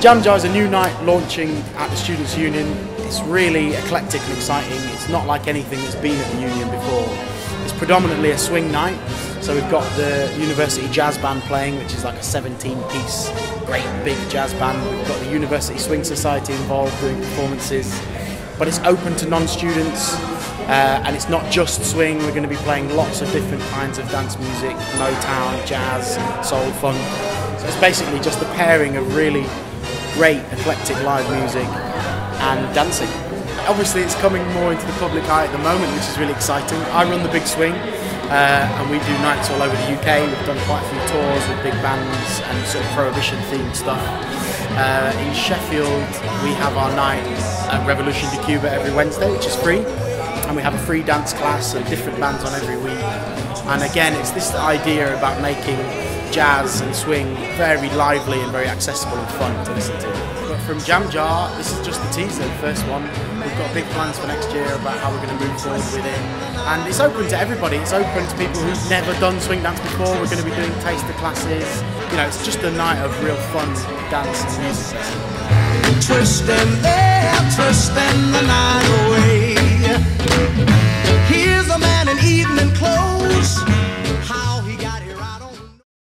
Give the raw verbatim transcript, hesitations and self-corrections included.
Jam Jar is a new night launching at the Students Union. It's really eclectic and exciting. It's not like anything that's been at the Union before. It's predominantly a swing night. So we've got the University Jazz Band playing, which is like a seventeen piece, great big jazz band. We've got the University Swing Society involved doing performances. But it's open to non-students, uh, and it's not just swing. We're going to be playing lots of different kinds of dance music, Motown, jazz, soul, funk. So it's basically just the pairing of really great eclectic live music and dancing. Obviously it's coming more into the public eye at the moment, which is really exciting. I run the Big Swing, uh, and we do nights all over the U K. We've done quite a few tours with big bands and sort of prohibition themed stuff. Uh, in Sheffield we have our night at Revolution de Cuba every Wednesday, which is free, and we have a free dance class and different bands on every week. And again, it's this idea about making jazz and swing very lively and very accessible and fun to listen to. But from Jam Jar, this is just the teaser, the first one. We've got big plans for next year about how we're going to move forward with it. And it's open to everybody. It's open to people who've never done swing dance before. We're going to be doing taster classes. You know, it's just a night of real fun dance and music. Twisting there, twisting the night away. Here's a man in evening clothes.